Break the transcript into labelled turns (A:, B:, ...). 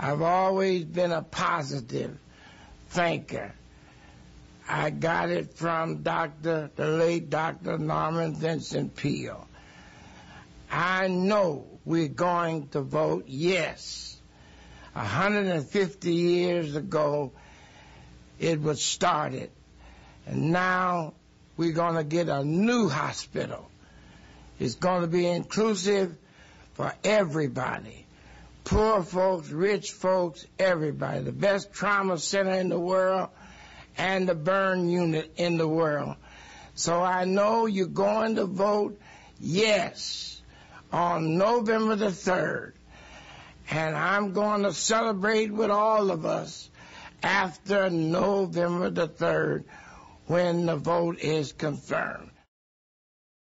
A: I've always been a positive thinker. I got it from the late Dr. Norman Vincent Peale. I know we're going to vote yes. 150 years ago, it was started. And now we're going to get a new hospital. It's going to be inclusive for everybody. Poor folks, rich folks, everybody. The best trauma center in the world and the burn unit in the world. So I know you're going to vote yes on November the 3rd. And I'm going to celebrate with all of us after November the 3rd when the vote is confirmed.